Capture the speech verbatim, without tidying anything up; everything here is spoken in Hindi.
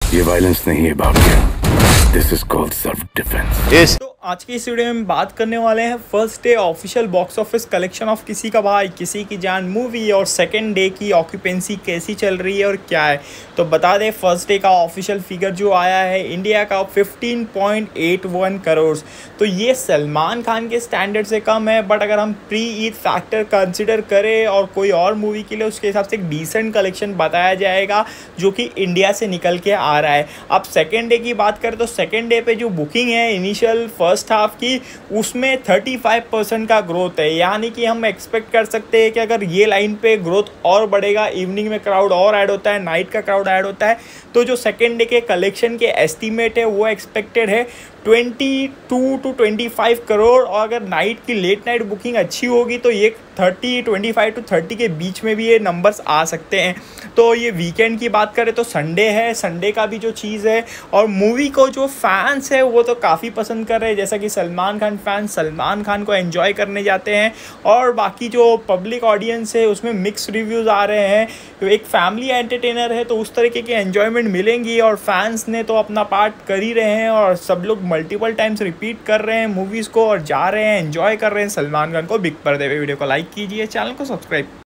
ये वायलेंस नहीं है भाग्य, this is called self defence. yes. तो आज की इस वीडियो में बात करने वाले हैं first day official box office collection of Kisi Ka भाई किसी की जान मूवी और सेकंड डे की ऑक्यूपेंसी कैसी चल रही है और क्या है। तो बता दें फर्स्ट डे का ऑफिशियल फिगर जो आया है इंडिया का fifteen point eight one crore. तो ये सलमान खान के स्टैंडर्ड से कम है, बट अगर हम प्री ईद फैक्टर कंसिडर करें और कोई और मूवी के लिए उसके हिसाब से एक डिसेंट कलेक्शन बताया जाएगा जो कि इंडिया से निकल के आ रहा है। अब सेकेंड डे की बात करें तो सेकेंड डे पे जो बुकिंग है इनिशियल फर्स्ट हाफ की उसमें पैंतीस परसेंट का ग्रोथ है, यानी कि हम एक्सपेक्ट कर सकते हैं कि अगर ये लाइन पे ग्रोथ और बढ़ेगा, इवनिंग में क्राउड और ऐड होता है, नाइट का क्राउड ऐड होता है, तो जो सेकेंड डे के कलेक्शन के एस्टीमेट है वो एक्सपेक्टेड है बाईस टू पच्चीस करोड़। और अगर नाइट की लेट नाइट बुकिंग अच्छी होगी तो ये तीस, पच्चीस टू तीस के बीच में भी ये नंबर्स आ सकते हैं। तो ये वीकेंड की बात करें तो संडे है, संडे का भी जो चीज़ है और मूवी को जो फैंस है वो तो काफ़ी पसंद कर रहे हैं, जैसा कि सलमान खान फैंस सलमान खान को एंजॉय करने जाते हैं और बाकी जो पब्लिक ऑडियंस है उसमें मिक्स रिव्यूज़ आ रहे हैं। तो एक फैमिली एंटरटेनर है तो उस तरीके की एंजॉयमेंट मिलेंगी और फैंस ने तो अपना पार्ट कर ही रहे हैं और सब लोग मल्टीपल टाइम्स रिपीट कर रहे हैं मूवीज़ को और जा रहे हैं एंजॉय कर रहे हैं सलमान खान को बिग पर्दे पे। वीडियो को लाइक कीजिए, चैनल को सब्सक्राइब